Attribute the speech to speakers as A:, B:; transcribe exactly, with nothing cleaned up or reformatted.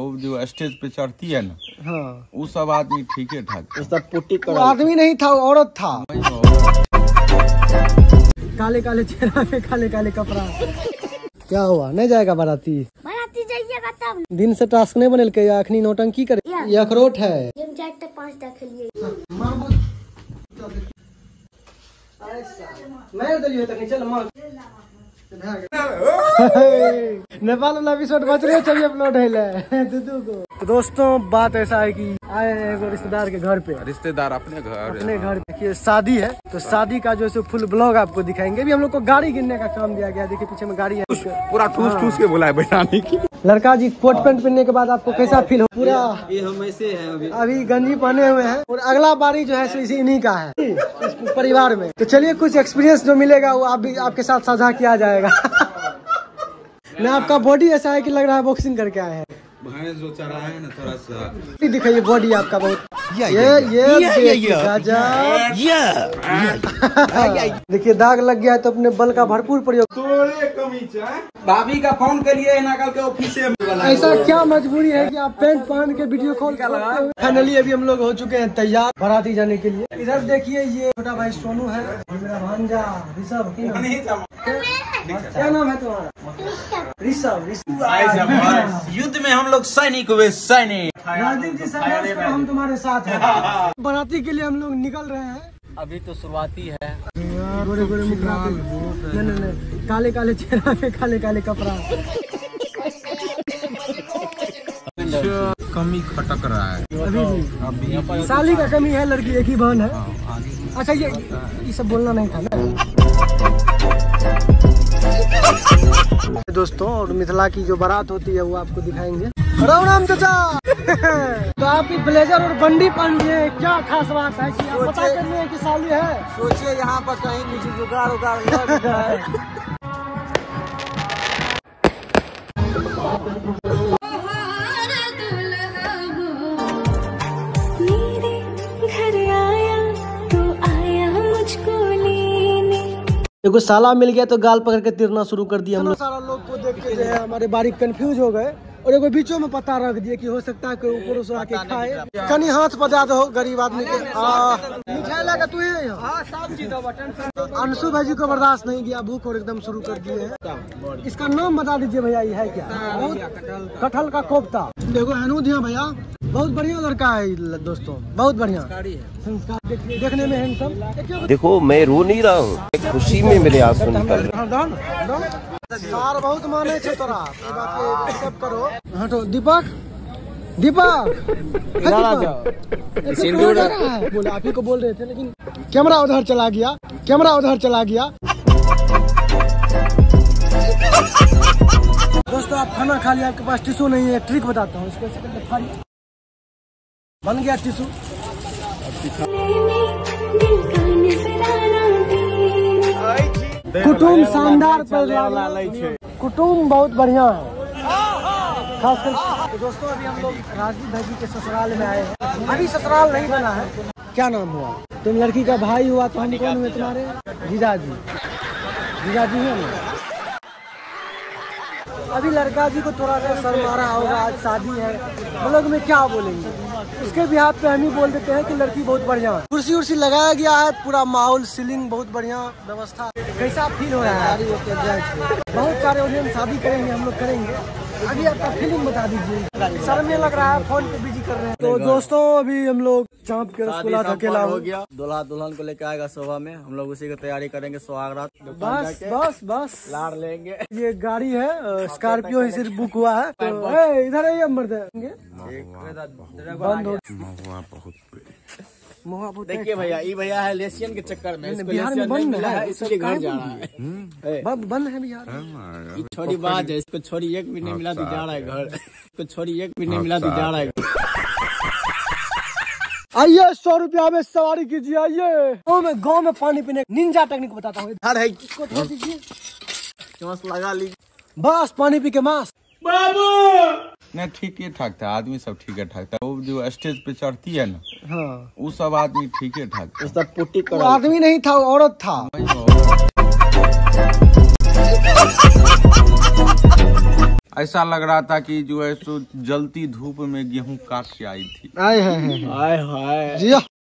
A: वो जो स्टेज पे चढ़ती है ना,
B: हाँ
A: वो सब आदमी ठीक है ठाक।
B: सब पुट्टी कर आदमी नहीं था, औरत था। काले काले चेहरा पे काले काले कपड़ा। क्या हुआ, नहीं जाएगा बाराती?
C: बाराती जाइएगा तब।
B: दिन से टास्क नहीं बनल के अखनी नौटंकी करे? ये अखरोट है। नेपाल वाला एपिसोड बच रहे चाहिए अपलोड है दूधू को। तो दोस्तों बात ऐसा है कि आए हैं एगो रिश्तेदार के घर पे।
A: रिश्तेदार अपने घर
B: अपने घर देखिए शादी है, तो शादी का जो है फुल ब्लॉग आपको दिखाएंगे। अभी हम लोग को गाड़ी गिनने का काम दिया गया। देखिए पीछे में गाड़ी है,
A: पूरा ठूस ठूस के बुलाए बैठाने की।
B: लड़का जी कोट पैंट पहनने के बाद आपको कैसा फील हो? पूरा
D: ये हम ऐसे हैं अभी
B: अभी गंजी पहने हुए हैं और अगला बारी जो है इसी इन्हीं का है इस परिवार में। तो चलिए कुछ एक्सपीरियंस जो मिलेगा वो आप भी आपके साथ साझा किया जाएगा। न आपका बॉडी ऐसा है कि लग रहा है बॉक्सिंग करके आए हैं।
A: भैंस जो चढ़ा है ना थोड़ा सा
B: दिखाइए बॉडी आपका बहुत। ये ये देखिए दाग लग गया है तो अपने बल का भरपूर प्रयोग।
D: थोड़े कमी भाभी का फोन करिए ना कल के ऑफिस में।
B: ऐसा क्या मजबूरी है कि आप पैंट पहन के वीडियो कॉल कर लगा? फाइनली अभी हम लोग हो चुके हैं तैयार बाराती जाने के लिए। इधर देखिए ये छोटा भाई सोनू है, मेरा भांजा ऋषभ। क्या नाम है तुम्हारा? ऋषभ।
D: युद्ध में हम लोग सैनिक हुए, सैनिक।
B: राजीव जी सर हम तुम्हारे साथ हैं। बाराती के लिए हम लोग निकल रहे हैं।
D: अभी तो शुरुआती है।
B: गोरे गोरे मुखड़ा पे नहीं नहीं नहीं काले काले चेहरा पे काले काले कपड़ा।
A: कमी खटक रहा है
B: अभी भी अभी साली का कमी है, लड़की एक ही बहन है। अच्छा ये ये सब बोलना नहीं था ना दोस्तों। और मिथिला की जो बारात होती है वो आपको दिखाएंगे। राम राम चाचा। तो आप ही ब्लेजर और बंडी पहन लिए, क्या खास बात है कि आप पता कर रहे हैं कि साली है?
D: सोचिए यहाँ पर कहीं कुछ जुगाड़ उगाड़ लग जाए।
B: देखो साला मिल गया तो गाल पकड़ के तिरना शुरू कर दिया। हम लोग सारा लोग को देख के जो है हमारे बारीक कंफ्यूज हो गए और एगो बीचों में पता रख दिए कि हो सकता है कोई ऊपर से आके खाए। कनी हाथ बजा दो गरीब आदमी के। मिठाई लगा तू अंशु भाई जी को बर्दाश्त नहीं किया, भूख और एकदम शुरू कर दिए है। इसका नाम बता दीजिए भैया, ये है क्या? कटहल का कोफ्ता। देखो हनु दिया भैया, बहुत बढ़िया लड़का है दोस्तों, बहुत बढ़िया संस्कार, देखने में हैंडसम।
E: देखो मैं रो नहीं रहा हूँ, खुशी में मेरे आंसू निकल रहे।
B: सार बहुत माने छे तोरा, सब करो। हटो दीपक, दीपक बोले आप ही को बोल रहे थे, लेकिन कैमरा उधर चला गया, कैमरा उधर चला गया। दोस्तों आप खाना खा लिया, आपके पास टिश्यू नहीं है, ट्रिक बताता हूँ इसको। बन गया टिश्यू। कुटुम्ब शानदार पर कुटुम्ब बहुत बढ़िया है, खास कर। तो दोस्तों अभी हम लोग राजदीप भाई जी के ससुराल में आए हैं। अभी ससुराल नहीं बना है। क्या नाम हुआ? तुम लड़की का भाई हुआ तो हम कौन हुए तुम्हारे? जीजाजी। जीजाजी है ना। अभी लड़का जी को थोड़ा सा शर्म आ रहा होगा, आज शादी है, हम लोग में क्या बोलेंगे। उसके भी हाथ पे हम ही बोल देते हैं कि लड़की बहुत बढ़िया है। कुर्सी उर्सी लगाया गया है, पूरा माहौल, सीलिंग बहुत बढ़िया व्यवस्था। कैसा फील हो रहा है? बहुत सारे ऑडियंस शादी करेंगे, हम लोग करेंगे। अभी आपका फीलिंग बता दीजिए। शर्म लग रहा है, फोन पे बिजी कर रहे हैं। तो दोस्तों अभी हम लोग चाँप के रसगुल्ला अकेला हो गया।
D: दूल्हा दुल्हन को लेकर आएगा सुबह में, हम लोग उसी की तैयारी करेंगे। सुहागरात
B: बस बस बस
D: लाड़ लेंगे।
B: ये गाड़ी है स्कॉर्पियो ही सिर्फ बुक हुआ है। तो इधर आइए मर्द बंद हो।
D: देखिए भैया, ये भैया है लेसियन के चक्कर में,
B: बिहार में बंद है,
D: इसलिए घर जा रहा है।
B: बंद है बिहार।
D: छोटी बात है, इसको छोड़ी एक भी नहीं मिला तो जा रहा है घर। इसको छोड़ी एक भी नहीं मिला तो जा रहा है।
B: आइए सौ रुपया में सवारी कीजिए। आइए गाँव में, गाँव में पानी पीने निंजा टेक्निक बताता हूँ। इसको छोड़ दीजिए,
D: चम्मच लगा लीजिए,
B: बस पानी पी के मास।
A: बाबू नहीं ठीक ही ठाक था, आदमी सब ठीक है ठाक था। वो जो स्टेज पे चढ़ती है ना,
B: हाँ
A: वो सब आदमी ठीक है ठाक था।
D: सब पुट्टी कर
B: आदमी नहीं था, औरत था।
A: ऐसा लग रहा था कि जो है सो जलती धूप में गेहूं काट के आई थी।
B: आए हैं
D: हाय हाय
B: जिया।